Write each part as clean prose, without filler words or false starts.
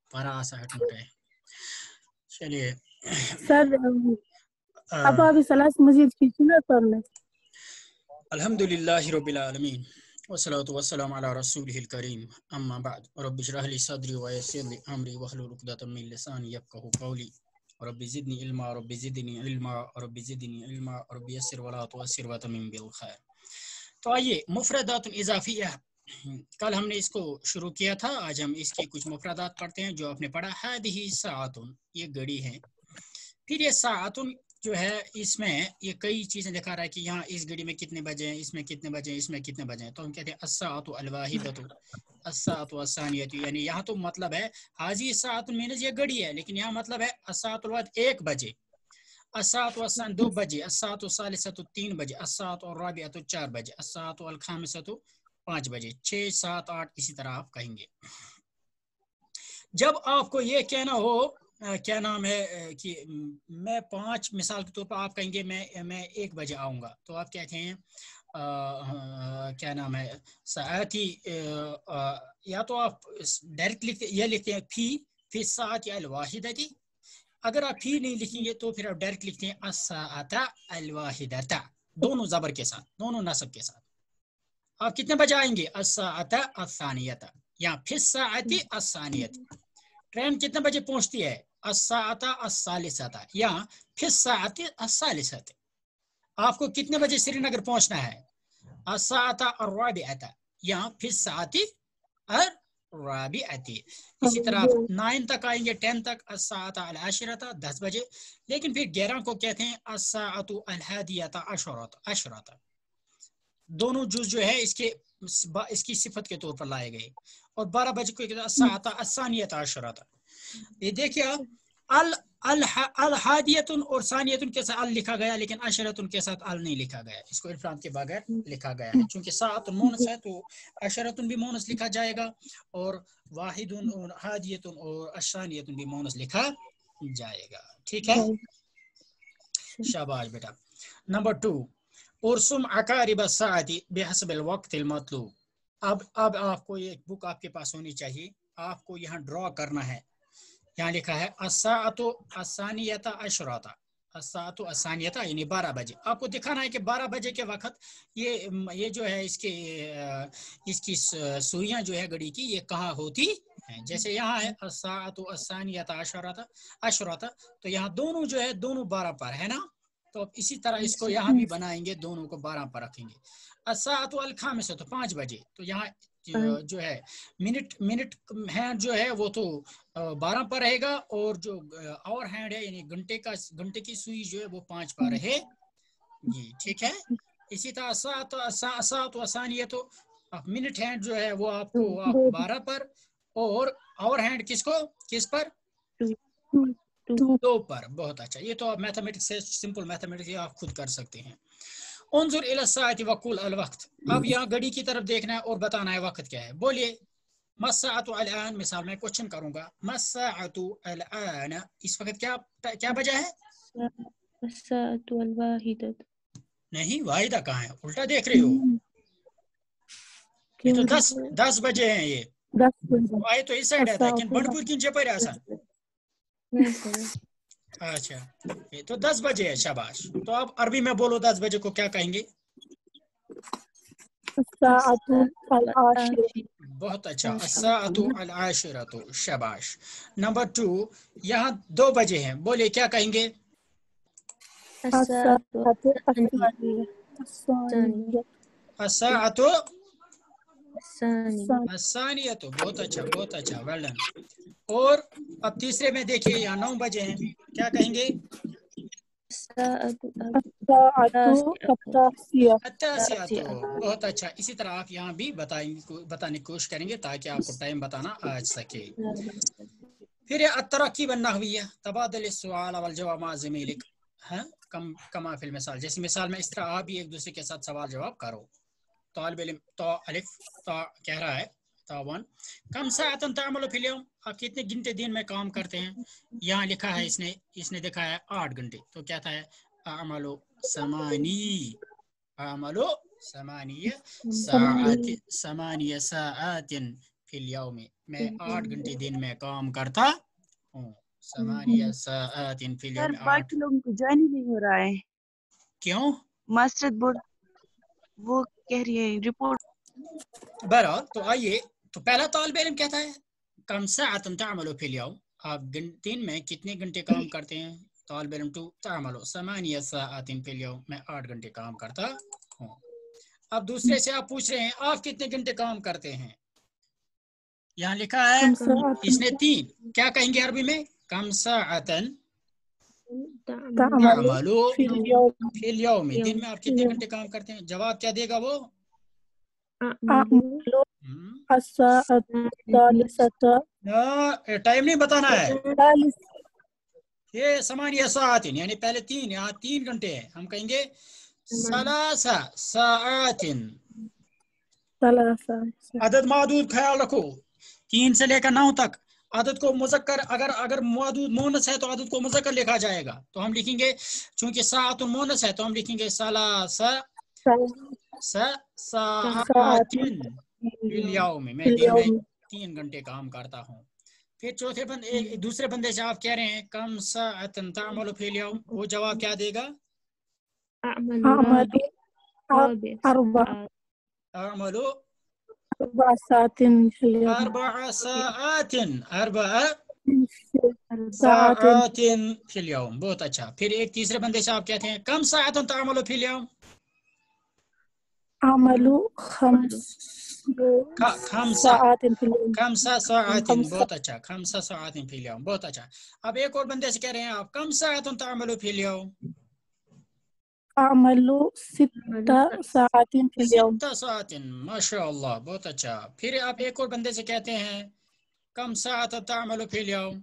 सा हट है। चलिए सर अब अभी सलास मजीद की सुना कर ले। अल्हम्दुलिल्लाहि रब्बिल आलमीन वस्सलातु वस्सलामु अला रसूलिहिल करीम अम्मा बाद रब्बि इश्रह ली सदरी व यस्सिर ली अमरी वहलुल उक़दतम मिन लिसानी यफ़क़हू क़ौली रब्बि ज़िदनी इल्मा रब्बि ज़िदनी इल्मा रब्बि ज़िदनी इल्मा रब्बि यस्सिर वला तुअस्सिर व तमिम बिल खैर। तो आइए मुफ़रदातुन इज़ाफ़िया, कल हमने इसको शुरू किया था, आज हम इसकी कुछ मुफ़रदात पढ़ते हैं जो आपने पढ़ा। हादिही साअतुन, ये घड़ी है। फिर ये साअतुन जो है इसमें ये कई चीजें दिखा रहा है कि यहाँ इस घड़ी में कितने बजे हैं, इसमें कितने बजे हैं, इसमें कितने बजे हैं। तो हम कहते हैं अस्साअतु अल-वाहिदतु, अस्साअतु अस्सानियतु, यानी यहाँ तो मतलब है हाज़ी साअतुन मीन्स ये घड़ी है, लेकिन यहाँ मतलब है अस्साअतुल वाहिद 1 बजे, अस्साअतु अस्सान 2 बजे, अस्साअतु सालिसतु 3 बजे, अस्साअतु अर्राबिअतु 4 बजे, अस्साअतु अल-खामिसतु 5 बजे, 6, 7, 8 इसी तरह आप कहेंगे। जब आपको ये कहना हो क्या नाम है कि मैं 5 मिसाल के तौर पर आप कहेंगे मैं 1 बजे आऊँगा, तो आप कहते हैं क्या नाम है साअती, या तो आप डायरेक्ट लिखते हैं फी साअती अल-वाहिदती। अगर आप फी नहीं लिखेंगे तो फिर आप डायरेक्ट लिखते हैं अस्साअता अल-वाहिदता, दोनों ज़बर के साथ, दोनों नस्ब के साथ। आप कितने बजे आएंगे? अस्साअता अस्सानियता, या फी साअती अस्सानियती। ट्रेन कितने बजे पहुंचती है? अस्साअता अस्सालिसता, या फिस साअती अस्सालिसता। आपको कितने बजे श्रीनगर पहुंचना है? अस्साअता अर्राबिअता, या फिस साअती अर्राबिअती। इसी तरह 9 तक आएंगे, 10 तक अस्साअता अल-आशिरता 10 बजे। लेकिन फिर 11 को कहते हैं अस्साअतु अल-हादियता अशरता। दोनों जुज जो है इसकी सिफत के तौर पर लाए गए। और 12 बजे को अस्साअता अस्सानियता अशरता। ये देखिए अल हादियतुन और सानियतुन के साथ अल लिखा गया, लेकिन अशरतुन के साथ अल नहीं लिखा गया, इसको इरफान के बगैर लिखा गया है। चूंकि साअतुन मोनस है तो अशरतुन भी मोनस लिखा जाएगा, और वाहिदुन और हादियतुन और अशानियतुन भी मोनस लिखा जाएगा। ठीक है, शाबाश बेटा। नंबर 2, उरसुम अकारिब साअती बिहसबिल वक्तिल मतलूब। अब आपको ये बुक आपके पास होनी चाहिए, आपको यहाँ ड्रॉ करना है। यहाँ लिखा है अस्साअतु अस्सानियता अशरता, अस्साअतु अस्सानियता यानी 12 बजे। आपको दिखाना है कि 12 बजे के वक्त ये जो है इसकी सुइयां जो है घड़ी की ये कहाँ होती हैं। जैसे यहाँ है अस्साअतु अस्सानियता अशरता, तो यहाँ दोनों जो है दोनों 12 पर है ना। तो अब इसी तरह इसको यहाँ भी बनाएंगे, दोनों को 12 पर रखेंगे। अस्साअतु अल-खामिसा तो 5 बजे, तो यहाँ जो है मिनट हैंड जो है वो तो 12 पर रहेगा, और जो आवर हैंड है यानी घंटे की सुई जो है वो 5 पर रहेगी। ठीक है, इसी तरह सात आसानी है तो मिनट हैंड जो है वो आपको 12 पर, और आवर हैंड किस पर? 2 पर। बहुत अच्छा, ये तो आप मैथमेटिक्स से सिंपल मैथमेटिक्स आप खुद कर सकते हैं। उन्जुर इला साअति वकुल अल वक्त, अब यहाँ घड़ी की तरफ देखना है और बताना है वक्त क्या है। बोलिए मस्साअतु अल-आन, मिसाल में क्वेश्चन करूंगा मस्साअतु अल-आन, इस वक्त क्या बजा है? अस्साअतु अल-वाहिदत। नहीं, वाहिदा कहाँ है, उल्टा देख रहे हो। ये तो 10 बजे हैं, ये 10 बजे आए तो इस साइड आता है, लेकिन बनपुर की जपर आसान। अच्छा, ये तो 10 बजे है, शाबाश। तो आप अरबी में बोलो 10 बजे को क्या कहेंगे? बहुत अच्छा, अस्साअतु अल-आशिरतु, शाबाश। नंबर 2, यहाँ 2 बजे हैं, बोलिए क्या कहेंगे? अस्साअतु अस्सानियतु, बहुत अच्छा, बहुत अच्छा, वेल डन। और अब तीसरे में देखिए यहाँ 9 बजे हैं, क्या कहेंगे? अत्तासियातु, बहुत अच्छा। इसी तरह आप यहाँ भी बताने की कोशिश करेंगे ताकि आपको टाइम बताना आ सके। फिर अत्तरकीब अन्नहविय्या, तबादुल सुआल वल जवाब मा ज़मीलिक, हैं कमा फिल मिसाल। जैसे मिसाल में इस तरह आप भी एक दूसरे के साथ सवाल जवाब करो। तालिब इल्म तो अलिफ ता कह रहा है तावन कम साअतन तामलु फिल यौम, आप कितने घंटे दिन में काम करते हैं? यहाँ लिखा है इसने देखा है 8 घंटे, तो क्या था है अमलु समानिया साअतिन फिल यौम, मैं 8 घंटे दिन में काम करता हूँ। 8 ساعات في اليوم। سر باقی لوگوں کو جوائن ہی نہیں ہو رہا ہے. کیوں؟ ماسٹر بورڈ وہ کہہ رہی ہے رپورٹ. بہرحال تو آئیے، تو پہلا طالب علم کہتا ہے کم ساعة تعمل في اليوم، آپ دن میں کتنے گھنٹے کام کرتے ہیں؟ طالب علم 2 تعمل 8 ساعات في اليوم، میں 8 گھنٹے کام کرتا ہوں. اب دوسرے سے آپ پوچھ رہے ہیں آپ کتنے گھنٹے کام کرتے ہیں؟ یہاں لکھا ہے اس نے 3، کیا کہیں گے عربی میں؟ کم ساعة تعمل في اليوم في اليوم، دن میں آپ کتنے گھنٹے کام کرتے ہیں؟ جواب کیا دے گا وہ؟ أعمل الساعة الثالثة. ٹائم نہیں بتانا ہے، الثالث یہ 8 ساعات یعنی پہلے 3، یہاں 3 گھنٹے ہیں، ہم کہیں گے 3 ساعات. ثلاثة. عدد معدود خیال رکھو، 3 سے لے کر 9 تک عدد کو مذکر، اگر معدود مونس ہے تو عدد کو مذکر لکھا جائے گا، تو ہم لکھیں گے چونکہ ساعت مونس ہے تو ہم لکھیں گے ساعات فی اليوم، میں دن میں 3 گھنٹے کام کرتا ہوں. پھر چوتھے دوسرے بندے سے آپ کہہ رہے ہیں کم ساعۃ تعمل فی اليوم، وہ جواب کیا دے گا؟ أعمل اعمل 4 ساعات في اليوم. 4 ساعات 4 ساعات ساعات فی اليوم. بہت اچھا. پھر ایک تیسرے بندے سے آپ کہتے ہیں کم ساعت تعمل فی اليوم؟ أعمل 5 ساعات في اليوم. 5 ساعات. بہت اچھا. 5 ساعات فی اليوم. بہت اچھا. اب ایک اور بندے سے کہہ رہے ہیں آپ کم ساعت تعمل فی اليوم؟ أعمل 6 ساعات في اليوم. 6 ساعات. ماشاء اللہ، بہت اچھا. پھر آپ ایک اور بندے سے کہتے ہیں کم ساعت تعمل فی اليوم؟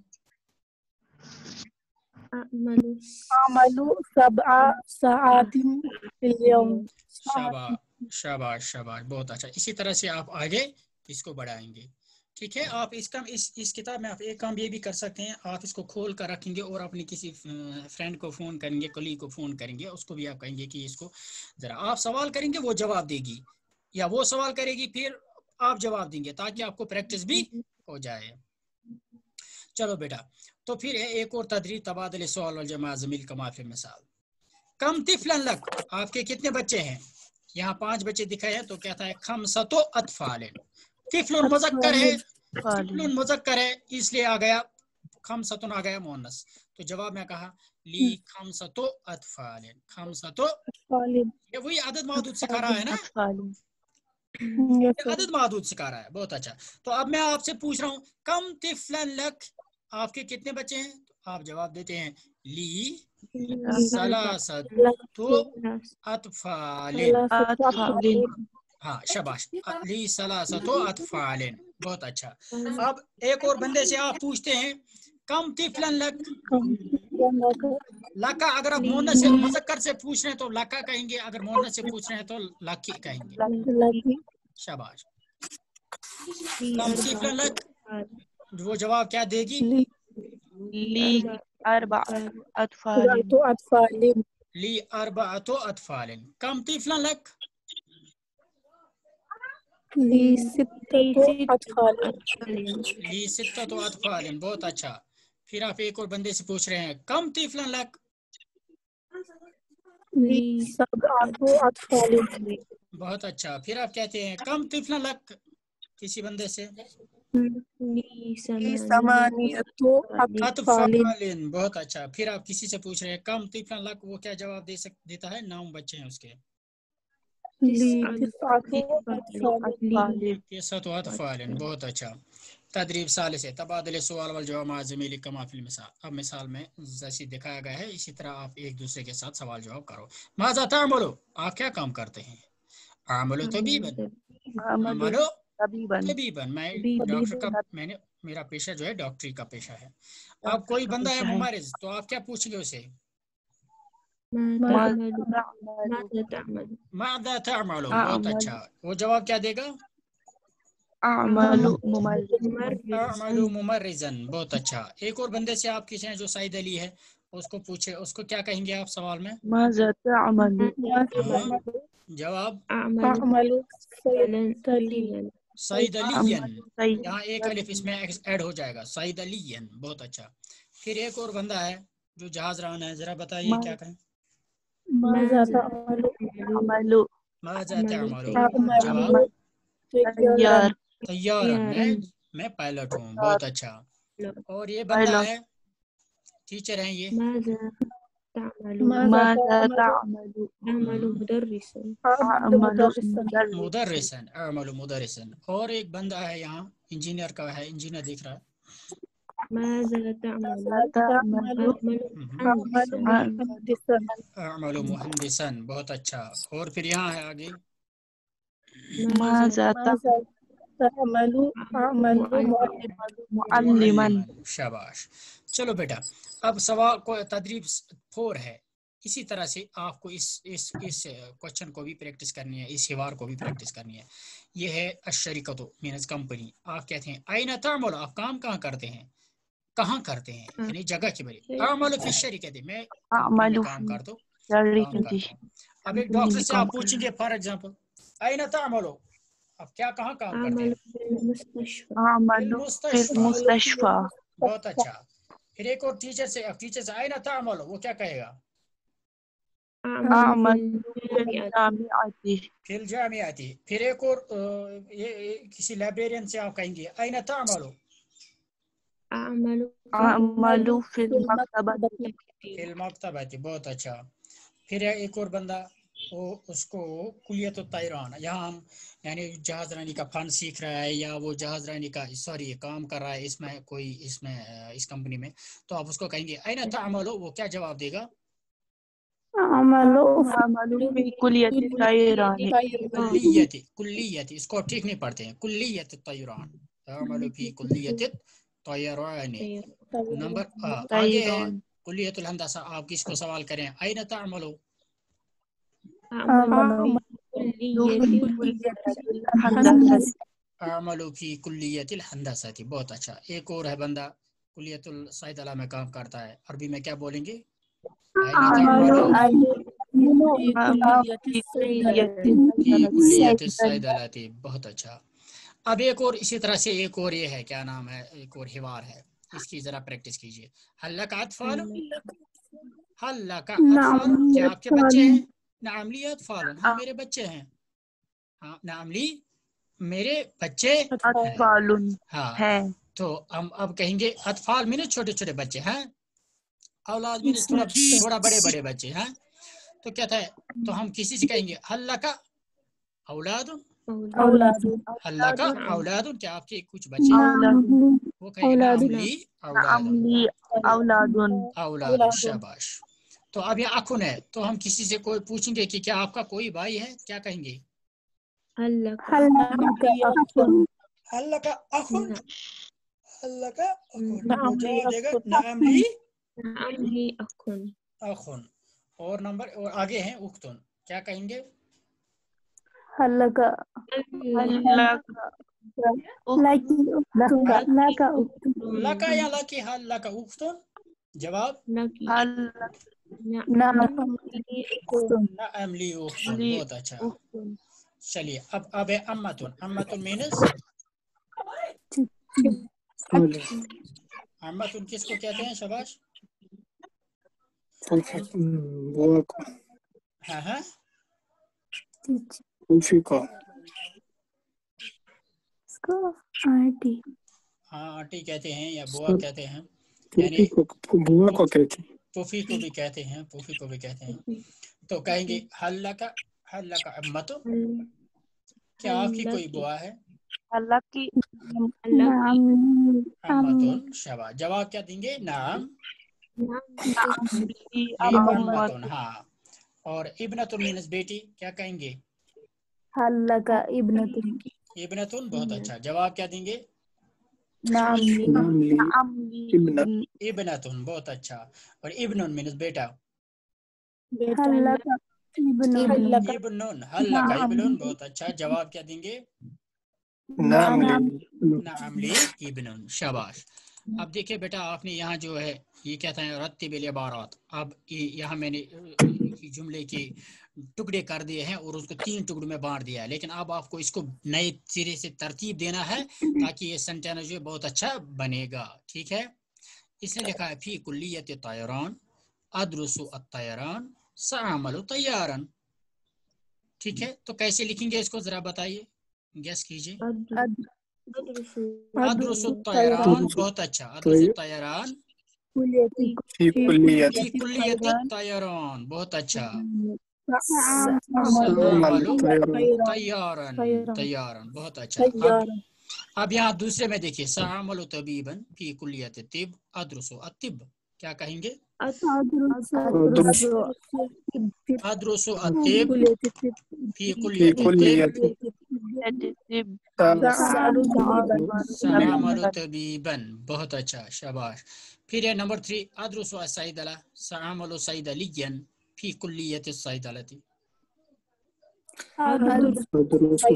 أعمل 7 ساعات في اليوم. شاباش شاباش شاباش، بہت اچھا. اسی طرح سے آپ آگے اس کو بڑھائیں گے. ٹھیک ہے. آپ اس کتاب میں آپ ایک کام یہ بھی کر سکتے ہیں، آپ اس کو کھول کر رکھیں گے اور اپنی کسی فرینڈ کو فون کریں گے، کلیگ کو فون کریں گے، اس کو بھی آپ کہیں گے کہ اس کو ذرا آپ سوال کریں گے، وہ جواب دے گی، یا وہ سوال کرے گی پھر آپ جواب دیں گے، تاکہ آپ کو پریکٹس بھی ہو جائے. چلو بیٹا. تو پھر ایک اور تدریب تبادل سوال والجواب زمیل کما فی مثال. کم طفلا لک، آپ کے کتنے بچے ہیں؟ یہاں 5 بچے دکھائے ہیں، تو کہتا ہے خمسۃ اطفال. طفل مذکر ہے، طفل مذکر ہے، اس لیے آ گیا خمسۃ، آ گیا مؤنث. تو جواب میں کہا لی خمسۃ اطفال. خمسۃ، یہ وہی عدد معدود سکھا رہا ہے نا، عدد معدود سکھا رہا ہے. بہت اچھا. تو اب میں آپ سے پوچھ رہا ہوں کم طفلا لک، آپ کے کتنے بچے ہیں؟ تو آپ جواب دیتے ہیں لی ثلاثۃ اطفال. ہاں شاباش، لی ثلاثۃ اطفال. بہت اچھا. اب ایک اور بندے سے آپ پوچھتے ہیں کم طفلا لک. لکا اگر آپ مؤنث سے مذکر سے پوچھ رہے ہیں تو لکا کہیں گے، اگر مؤنث سے پوچھ رہے ہیں تو لکی کہیں گے. شاباش. کم طفلا لک، وہ جواب کیا دے گی؟ لی 4 اطفال. لی 4 اطفال. کم طفلا لک؟ لی 6 أطفال. لی 6 اطفال. بہت اچھا. پھر آپ ایک اور بندے سے پوچھ رہے ہیں کم طفلا لک؟ لی 7 أطفال. بہت اچھا. پھر آپ کہتے ہیں کم طفلا لک کسی بندے سے؟ لی 8 أطفال. اطفال. بہت اچھا. پھر آپ کسی سے پوچھ رہے ہیں کم طفلا لک، وہ کیا جواب دیتا ہے؟ 9 بچے ہیں اس کے. لی 9 أطفال. 9 اطفال. بہت اچھا. تدریب ثالث ہے تبادل سوال والجواب مع زمیل کما فی المثال. اب مثال میں جیسے دکھایا گیا ہے اسی طرح آپ ایک دوسرے کے ساتھ سوال جواب کرو. ماذا تعملو، آپ کیا کام کرتے ہیں؟ اعملو طبیبا. اعملو طبیبا، میں ڈاکٹر کا، میرا پیشہ جو ہے ڈاکٹری کا پیشہ ہے. اب کوئی بندہ ہے ممرض، تو آپ کیا پوچھیں گے اسے؟ ماذا تعملو. بہت اچھا. وہ جواب کیا دے گا؟ اعمل ممرزا. بہت اچھا. ایک اور بندے سے آپ کسی ہیں جو سعید علی ہے، اس کو پوچھے، اس کو کیا کہیں گے آپ سوال میں؟ ماذا تعمل. جواب أعمل صيدليا. سعید علیین، یہاں ایک الف اس میں ایڈ ہو جائے گا، سعید علیین، بہت اچھا. پھر ایک اور بندہ ہے جو جہاز ران ہے، ذرا بتائیے کیا کہیں. ماذا تعمل ماذا تعمل، أعمل جواب طيارا طیارن، میں پائلٹ ہوں، بہت اچھا. اور یہ بندہ ہے، ٹیچر ہیں یہ، ماذا ماذا تعمل تعمل مدرسا أعمل مدرسا مدرسن، اعمل مدرسن. اور ایک بندہ ہے یہاں انجینئر کا ہے، انجینئر دکھ رہا ہے. ماذا تعمل تعمل أعمل مهندسا اعمل مہندسن، بہت اچھا. اور پھر یہاں ہے آگے، ماذا ماذا تعمل أعمل معلما معلمن، شاباش. چلو بیٹا، اب سوال کو تدریب 4 ہے. اسی طرح سے آپ کو اس کوشچن کو بھی پریکٹس کرنی ہے، اس حوار کو بھی پریکٹس کرنی ہے. یہ ہے الشرکۃ مینز کمپنی. آپ کہتے ہیں این تعمل، آپ کام کہاں کرتے ہیں، کہاں کرتے ہیں، یعنی جگہ کی بری. اعمل فی الشرکۃ، میں کمپنی میں کام کرتا ہوں. اب ایک ڈاکٹر سے آپ پوچھیں گے فار ایگزامپل این تعمل، آپ کہاں کام کرتے ہیں، المستشفى. بہت اچھا. پھر ایک اور ٹیچر سے این تعمل، وہ کیا کہے گا، فی الجامعۃ. پھر ایک اور کسی لائبریرین سے آپ کہیں گے این تعمل، في المكتبة. فی المکتبۃ، بہت اچھا. پھر ایک اور بندہ، وہ اس کو کلیت الطیران، یہاں ہم یعنی جہاز رانی کا فن سیکھ رہا ہے، یا وہ جہاز رانی کا کام کر رہا ہے اس میں کوئی اس کمپنی میں، تو آپ اس کو کہیں گے این تعمل، وہ کیا جواب دے گا، أعمل في كلية الطيران. کلیت، اس کو ٹھیک نہیں پڑھتے ہیں، کلیت الطیران، اعمل فی کلیت الطیران. نمبر آگے ہے کلیت الہندسہ. آپ کس کو سوال کریں این تعمل، أعمل اعمل فی کلیت الہندسہ، بہت اچھا. ایک اور ہے بندہ کلیت الصیدلہ میں کام کرتا ہے، عربی میں کیا بولیں گے، این تعمل فی کلیت الصیدلہ، بہت اچھا. اب ایک اور اسی طرح سے ایک اور یہ ہے، کیا نام ہے، ایک اور حوار ہے، اس کی ذرا پریکٹس کیجیے. حل لک اطفال، حل لک اطفال، کیا آپ کے بچے ہیں، نعم لی اطفال، ہاں میرے بچے ہیں، ہاں نعم لی، میرے بچے أطفال ہاں. ہے. تو ہم اب کہیں گے اطفال میں چھوٹے چھوٹے بچے ہیں، اولاد میں تھوڑا بڑے بڑے بچے ہیں. تو کیا تھا، تو ہم کسی سے کہیں گے حل لک اولاد، أولاد حل لک اولاد، کیا آپ کے کچھ بچے ہیں، وہ کہیں گے نعم لی اولاد، نعم لي أولاد. اولاد، شاباش. تو اب یہ اخن ہے، تو ہم کسی سے کوئی پوچھیں گے کہ کیا آپ کا کوئی بھائی ہے، کیا کہیں گے، هل لك أخ حل لک اخن، حل لک اخن، نعم وہ لي جواب دے گا أخ نعم لی نعم لي أخ. اخن. اور نمبر اور آگے ہیں اختن، کیا کہیں گے، هل لك هل لك لك أخت لکا یا لکی، حل لک اختن، جواب هل نعم نعم لي أخت نعم لی اختن، لي بہت اچھا. أخت. چلیے اب ہے امتن، امتن مینس، امتن کس کو کہتے ہیں، شباش، ہاں ہاں، آنٹی ہاں آنٹی کہتے ہیں یا بوا کہتے ہیں، یعنی بوا کو کہتے ہیں، پوفی کو بھی کہتے ہیں، پوفی کو بھی کہتے ہیں. تو کہیں گے حل لک امت، کیا آپ کی کوئی بوا ہے، هل لك نعم امتن، شبا، جواب کیا دیں گے، نعم نعم لي لی أمة. امتن، ہاں. اور ابنتن مینس بیٹی، کیا کہیں گے، هل لك ابنة ابنتن، بہت اچھا. جواب کیا دیں گے، نعم لي نام لی نعم لي ابن. ابنتن، بہت اچھا. اور ابن مینس بیٹا، هل لك ابن ابن، حل لک ابن، بہت اچھا. جواب کیا دیں گے، نام لی نعم لی ابن، شاباش. اب دیکھیں بیٹا، آپ نے یہاں جو ہے یہ کہتا ہے رتب العبارات. اب یہاں میں نے जुमले के टुकड़े कर दिए हैं और उसको 3 टुकड़ों में बांट दिया है, लेकिन अब आपको इसको नए सिरे से तरतीब देना है ताकि ये सेंटेंस जो बहुत अच्छा बनेगा। ठीक है, इसने लिखा है फी कुल्लियत तयरान अदरुसु अत्तयरान सअमलु तय्यारन। ठीक है, तो कैसे लिखेंगे इसको जरा बताइए, गैस कीजिए। अदरुसु तयरान, बहुत अच्छा, अदरुसु तयरान फी कुल्लियत फी कुल्लियत तयरान, बहुत अच्छा, सअमलु तय्यारन तय्यारन, बहुत अच्छा। अब यहाँ दूसरे में देखिए, सअमलु तबीबन फी कुल्लियत तिब अदरुसु अतिब, क्या कहेंगे? अदरुसु अतिब फी कुल्लियत तिब सअमलु तबीबन, बहुत अच्छा, शाबाश। फिर है नंबर 3, अदरुसु असैदला सअमलु सैदलियन फी कुल्लियत सैदलती। अदरुसु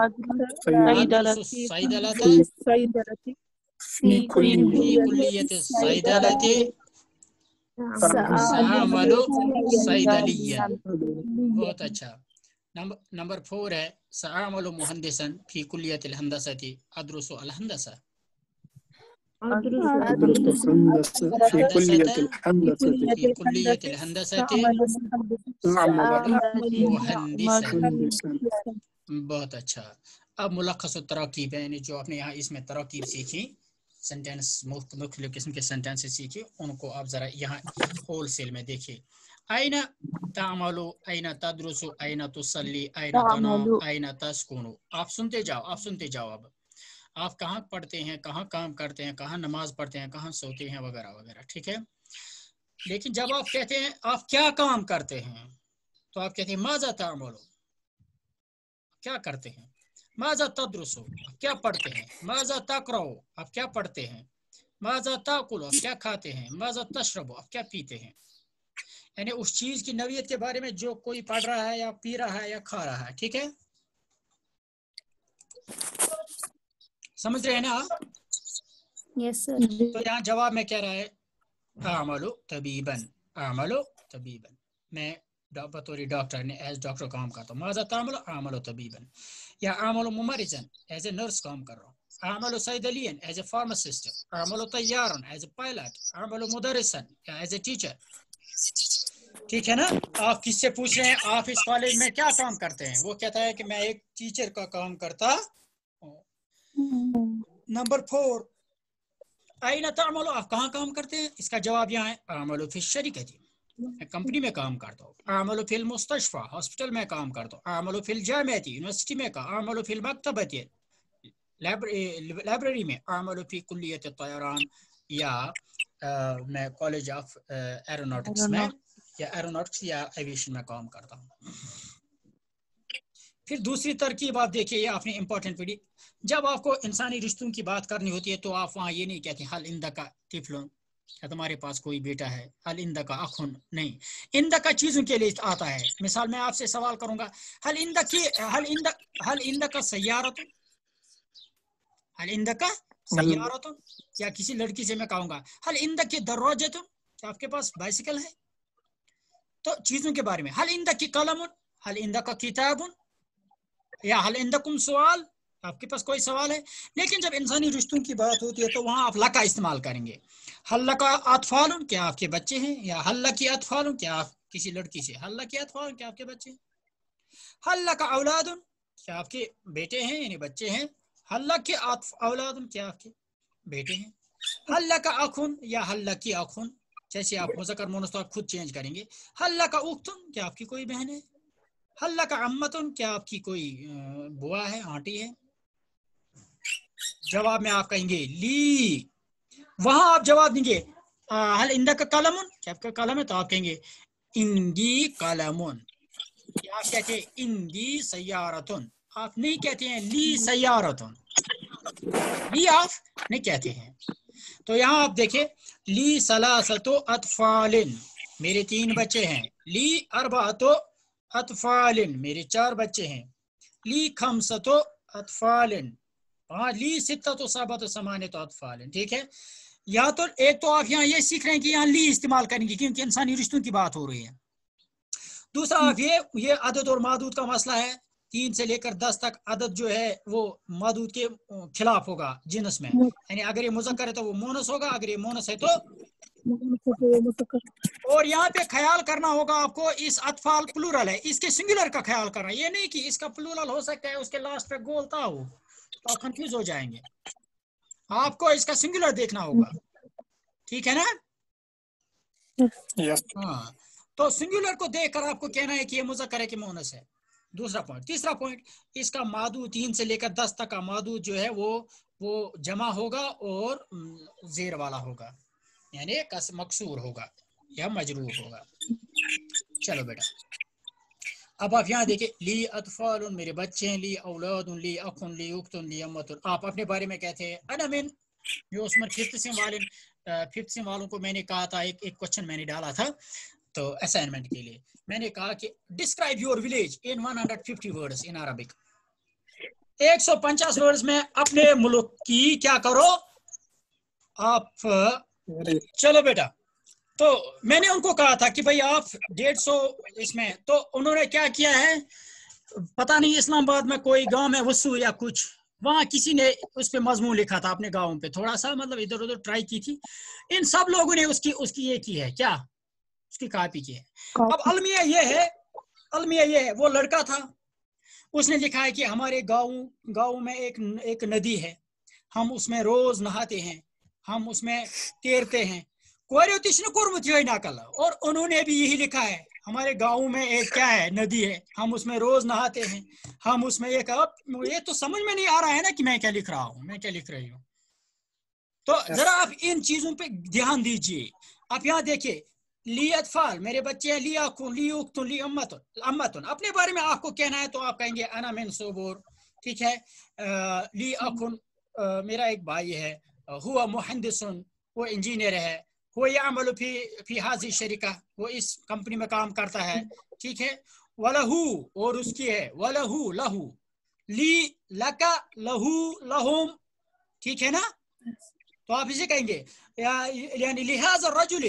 सैदलता फी कुल्लियत सैदलती सअमलु सैदलियन, बहुत अच्छा। नंबर 4 है सअमलु मुहंदिसन फी कुल्लियत हंदसती अदरुसु अल हंदसा। फी कुल्लियत फी कुल्लियत हंदसती मुहंदिसन, बहुत अच्छा। अब मुलख्खस तराकीब है, यानी जो आपने यहाँ इसमें तराकीब सीखी, सेंटेंस मुख्तलिफ किस्म के सेंटेंसेस सीखे, उनको आप जरा यहाँ होल सेल में देखिए। आइना तामलु, आइना तदरुसु, आइना तुसल्ली, आइना तनाम, आइना तस्कुनु। आप सुनते जाओ, आप सुनते जाओ। अब आप कहाँ पढ़ते हैं, कहाँ काम करते हैं, कहाँ नमाज पढ़ते हैं, कहाँ सोते हैं, वगैरह वगैरह। ठीक है, लेकिन जब आप कहते हैं आप क्या काम करते हैं, तो आप कहते हैं माज़ा तामलु, क्या करते हैं। माज़ा तदरुसु, आप क्या पढ़ते हैं। माज़ा तक़राउ, आप क्या पढ़ते हैं। माज़ा ताकुलु, आप क्या खाते हैं। माज़ा तशरबु, आप क्या पीते हैं। यानी उस चीज की नौइयत के बारे में जो कोई पढ़ रहा है या पी रहा है या खा रहा है। ठीक है, समझ रहे हैं ना आप? Yes sir. तो यहाँ जवाब में क्या रहा है, आमलु तबीबन, आमलु तबीबन, मैं बतौर डॉक्टर ने एज डॉक्टर काम करता हूँ। माज़ा तामलु आमलु तबीबन, या आमलु मुमरिजन, एज ए नर्स काम कर रहा हूँ। आमलु सैदलियन, एज ए फार्मासिस्ट। आमलु तैयारन, एज ए पायलट। आमलु मुदरिसन, एज ए टीचर। ठीक है ना। आप किससे पूछ रहे हैं आप इस कॉलेज में क्या काम करते हैं, वो कहता है कि मैं एक टीचर का काम करता हूँ। नंबर 4, आइना तामलु, आप कहाँ काम करते हैं। इसका जवाब यहाँ है आमलु फिल शरीकती, मैं कंपनी में काम करता हूँ। आमलु फिल मुस्तशफा, हॉस्पिटल में काम करता हूँ। आमलु फिल जामियती, यूनिवर्सिटी में काम। आमलु फिल मकतबती, लाइब्रेरी में। आमलु फी कुल्लियत तयरान, या मैं कॉलेज ऑफ एरोनॉटिक्स में या एरोनॉटिक्स या एविएशन में काम करता हूँ। फिर दूसरी तरकीब आप देखिए, ये आपने इंपॉर्टेंट पढ़ी। जब आपको इंसानी रिश्तों की बात करनी होती है तो आप वहाँ ये नहीं कहते हल इंदा का तिफलुन, क्या तुम्हारे पास कोई बेटा है। हल इंदा का अखुन, नहीं, इंदा का चीजों के लिए आता है। मिसाल मैं आपसे सवाल करूंगा, हल इंदा का सय्यारतुन, हल इंदा का सय्यारतुन, या किसी लड़की से मैं कहूंगा हल इंदा के दर्राजतुन, क्या आपके पास बाइसिकल है। तो चीजों के बारे में, हल इंदा की कलमुन, हल इंदा का किताबुन, या हल इंदकुम सवाल, आपके पास कोई सवाल है। लेकिन जब इंसानी रिश्तों की बात होती है तो वहां आप लका इस्तेमाल करेंगे। हल्ला का अतफालुन, क्या आपके बच्चे हैं। या हल्ला की अतफालुन, क्या आप किसी लड़की से। हल्ला की अतफालुन, क्या आपके बच्चे हैं। हल्ला का औलादुन, क्या आपके बेटे हैं यानी बच्चे हैं। हल्ला के औलादुन, क्या आपके बेटे हैं। हल्ला का अखुन या हल्ला की अखुन, जैसे आप मुज़क्कर मुअन्नस तो आप खुद चेंज करेंगे। हल्ला का उख्तुन, क्या आपकी कोई बहन है। हल्ला का अम्मतुन, क्या आपकी कोई बुआ है, आंटी है। जवाब में आप कहेंगे ली, वहां आप जवाब देंगे हल इंदा का कलमुन, क्या आपका कलम है, तो आप कहेंगे इंदी कलमुन। या आप कहते हैं इंदी सय्यारतुन, आप नहीं कहते हैं ली सय्यारतुन, ली आप नहीं कहते हैं। तो यहाँ आप देखिए, ली सलासतो अतफालिन, मेरे 3 बच्चे हैं। ली अरबातो अतफालिन, मेरे 4 बच्चे हैं। ली खमसतो अतफालिन, ली सित्ततो सबतो समानितो अतफालिन। ठीक है, या तो एक तो आप यहाँ ये सीख रहे हैं कि यहाँ ली इस्तेमाल करेंगे क्योंकि इंसानी रिश्तों की बात हो रही है। दूसरा आप ये अदद और मादूद का मसला है, 3 से लेकर 10 तक अदद जो है वो मादूद के खिलाफ होगा जिनस में, यानी अगर ये मुज़क्कर है तो वो मोनस होगा, अगर ये मोनस है तो। और यहाँ पे ख्याल करना होगा आपको, इस अतफाल प्लूरल है, इसके सिंगुलर का ख्याल करना, ये नहीं कि इसका प्लूरल हो सकता है उसके लास्ट पे गोलता हो तो कंफ्यूज हो जाएंगे, आपको इसका सिंगुलर देखना होगा, ठीक है ना। यस। हाँ, तो सिंगुलर को देखकर आपको कहना है कि ये मुज़क्कर है कि मोनस है। दूसरा पॉइंट। तीसरा पॉइंट, इसका मादू 3 से लेकर 10 तक का मादू जो है वो जमा होगा और जेर वाला होगा, यानी मकसूर होगा या मजरूर होगा। चलो बेटा, अब आप यहाँ देखिए, ली अतफालुन मेरे बच्चे हैं, ली औलादुन, ली अखुन, ली उख्तुन, ली अम्मतुन। आप अपने बारे में कहते हैं अना मिन, जो उसमें फिफ्थ सेम वालों को मैंने कहा था, एक क्वेश्चन मैंने डाला था तो असाइनमेंट के लिए, मैंने कहा कि describe your village in 150 words in Arabic. 150 words में अपने मुल्क की क्या करो आप। चलो बेटा, तो मैंने उनको कहा था कि भाई आप 150 इसमें, तो उन्होंने क्या किया है, पता नहीं इस्लामाबाद में कोई गांव है वसू या कुछ, वहां किसी ने उस पे मजमून लिखा था अपने गांव पे, थोड़ा सा मतलब इधर उधर ट्राई की थी, इन सब लोगों ने उसकी ये की है, क्या उसकी कॉपी की है। अब अलमिया ये है, वो लड़का था, उसने लिखा है कि हमारे गांव में एक नदी है, हम उसमें रोज नहाते हैं, हम उसमें तैरते हैं, और उन्होंने भी यही लिखा है, हमारे गांव में एक क्या है, नदी है, हम उसमें रोज नहाते हैं, हम उसमें एक। ये तो समझ में नहीं आ रहा है ना कि मैं क्या लिख रहा हूँ, मैं क्या लिख रही हूँ। तो जरा आप इन चीजों पे ध्यान दीजिए। आप यहाँ देखिए, ली अतफाल मेरे बच्चे हैं, ली अखुन, ली उख्तुन, ली अम्मतुन। अपने बारे में आपको कहना है तो आप कहेंगे अना मिन सोबोर, ठीक है। ली अखुन, मेरा एक भाई है, हुआ मुहंदिसुन, वो इंजीनियर है, वो यामलु फी हाज़ी शरीका, वो इस कंपनी में काम करता है, ठीक है। वलहू, और उसकी है, वलहू लहू, ली लका लहू लहुम, ठीक है ना। तो आप इसे कहेंगे यानी लिहाजा रजुल,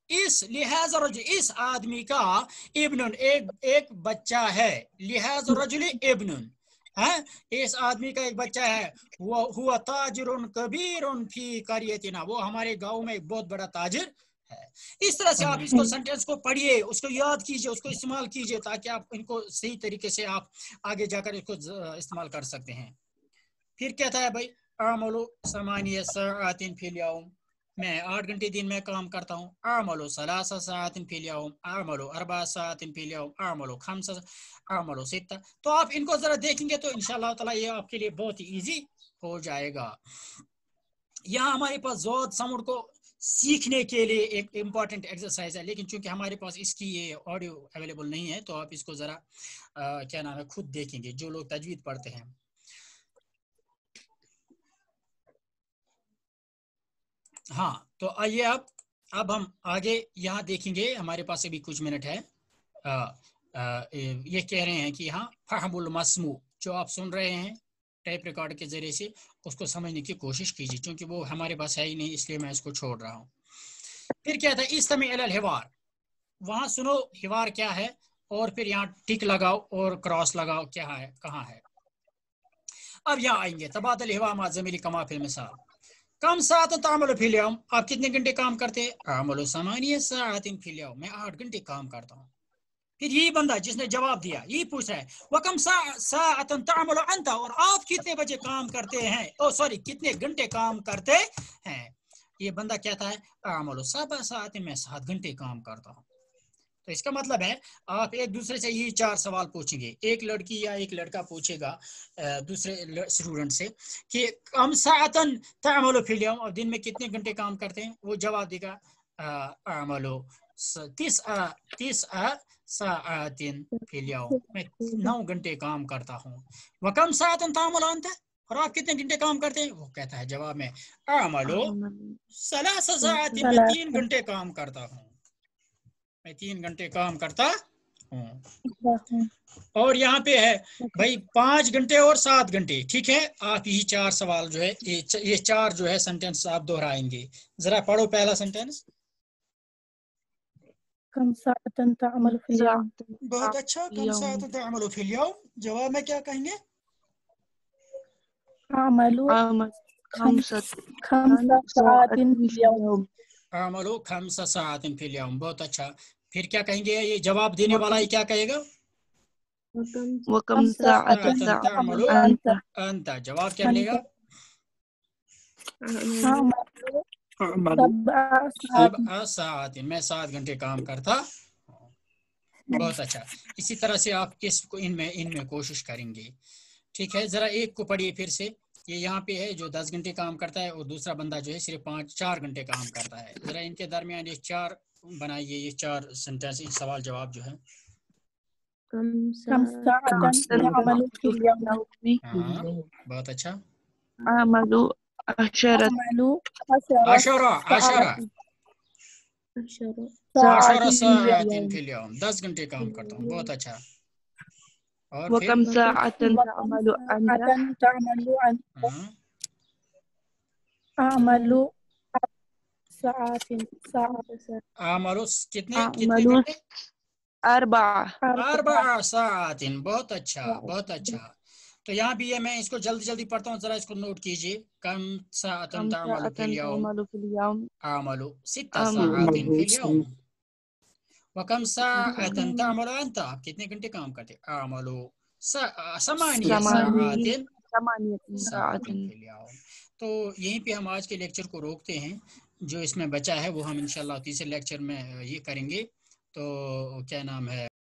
इस आदमी का इब्नुन, एक बच्चा है, लिहाजा रजुल इब्नुन है, इस आदमी का एक बच्चा है, वो हुआ ताजिरुन कबीरुन फी करियतिना, वो हमारे गांव में एक बहुत बड़ा ताजिर है। इस तरह से आप इसको सेंटेंस को पढ़िए, उसको याद कीजिए, उसको इस्तेमाल कीजिए, ताकि आप इनको सही तरीके से आप आगे जाकर इसको इस्तेमाल कर सकते हैं। फिर कहता है भाई आमलो समानिया साअतिन फिल यौम, मैं 8 घंटे दिन में काम करता हूँ। आमलो सलासा साअतिन फिल यौम, आमलो अरबा साअतिन फिल यौम, आमलो खमसा, आमलो सित्ता। तो आप इनको जरा देखेंगे तो इंशाअल्लाह ताला ये आपके लिए बहुत ही इजी हो जाएगा। यहाँ हमारे पास ज़ोद समुड़ को सीखने के लिए एक इम्पॉर्टेंट एक्सरसाइज है, लेकिन चूंकि हमारे पास इसकी ये ऑडियो अवेलेबल नहीं है, तो आप इसको जरा क्या नाम है खुद देखेंगे, जो लोग तजवीद पढ़ते हैं। हाँ, तो आइए अब हम आगे यहाँ देखेंगे, हमारे पास अभी कुछ मिनट है। ये कह रहे हैं कि हाँ, फहमुल मस्मू, जो आप सुन रहे हैं टाइप रिकॉर्ड के जरिए से, उसको समझने की कोशिश कीजिए, क्योंकि वो हमारे पास है ही नहीं, इसलिए मैं इसको छोड़ रहा हूँ। फिर क्या था, इस्तमी अलल हिवार, वहाँ सुनो हिवार क्या है, और फिर यहाँ टिक लगाओ और क्रॉस लगाओ, क्या है कहाँ है। अब यहाँ आएंगे तबादल हिवा मा ज़मीली कमा फिल मिसाल, कम सात तामल फिल यौम, आप कितने घंटे काम करते हैं। आमलो समानिया साअतिन फिल यौम, मैं 8 घंटे काम करता हूँ। फिर यही बंदा जिसने जवाब दिया यही पूछ रहा है, वकम साअतन तामलु अंता, और आप कितने बजे काम करते हैं, ओ सॉरी कितने घंटे काम करते हैं। ये बंदा कहता है आमलो सबा साअतिन, मैं 7 घंटे काम करता हूँ। तो इसका मतलब है आप एक दूसरे से यही 4 सवाल पूछेंगे, एक लड़की या एक लड़का पूछेगा दूसरे स्टूडेंट से कि कम साअतन तामलु फिल यौम, और दिन में कितने घंटे काम करते हैं, वो जवाब देगा आमलो 9 साअतिन फिल यौम, मैं 9 घंटे काम करता हूँ। वकम साअतन तामलु अंता, और आप कितने घंटे काम करते हैं, वो कहता है जवाब में आमलो 3 साअतिन, मैं 3 घंटे काम करता हूँ, मैं 3 घंटे काम करता हूँ। और यहाँ पे है भाई 5 घंटे और 7 घंटे, ठीक है। आप यही 4 सवाल जो है, ये 4 जो है सेंटेंस आप दोहराएंगे। जरा पढ़ो पहला सेंटेंस। كم ساعة تعمل في اليوم؟ بہت اچھا. کم ساعت تعمل فی اليوم. جواب میں کیا کہیں گے؟ أعمل عمل خمس خمس ساعات في اليوم. اعمل 5 ساعات فی اليوم. بہت اچھا. پھر کیا کہیں گے؟ یہ جواب دینے والا ہی کیا کہے گا؟ وكم ساعة تعمل أنت؟ انت. جواب کیا ملے گا؟ أعمل أعمل 7 ساعات. 7 ساعات. میں 7 گھنٹے کام کرتا. بہت اچھا. اسی طرح سے آپ کس کو ان میں کوشش کریں گے. ٹھیک ہے. ذرا ایک کو پڑھیے پھر سے. یہ یہاں پہ ہے جو 10 گھنٹے کام کرتا ہے اور دوسرا بندہ جو ہے صرف 4 گھنٹے کام کرتا ہے. ذرا ان کے درمیان یہ 4 بنائیے. یہ 4 سینٹینس سوال جواب جو ہے. كم كم ساعة تعمل في اليوم؟ ہاں بہت اچھا. أعمل 10 أعمل 10 ساعات في ساعات اليوم. فی اليوم. 10 گھنٹے کام کرتا ہوں. بہت اچھا. اور پھر وكم ساعة تعمل أنت؟ تعمل أنت؟ ہاں أعمل ساعات. اعمل کتنے أعمل گھنٹے؟ 4 4 ساعات. بہت اچھا بہت اچھا. تو یہاں بھی یہ میں اس کو جلدی پڑھتا ہوں. ذرا اس کو نوٹ کیجئے. کم ساعت كم تعمل ساعة فی اليوم؟ تعمل في اليوم؟ اعمل 6 أعمل ساعات فی أعمل اليوم. وکم ساعت تعمل انت؟ آپ کتنے گھنٹے کام کرتے؟ اعمل 8 ساعات 8 ساعات فی اليوم. تو یہیں پہ ہم آج کے لیکچر کو روکتے ہیں. جو اس میں بچا ہے وہ ہم انشاءاللہ تیسرے لیکچر میں یہ کریں گے. تو کیا نام ہے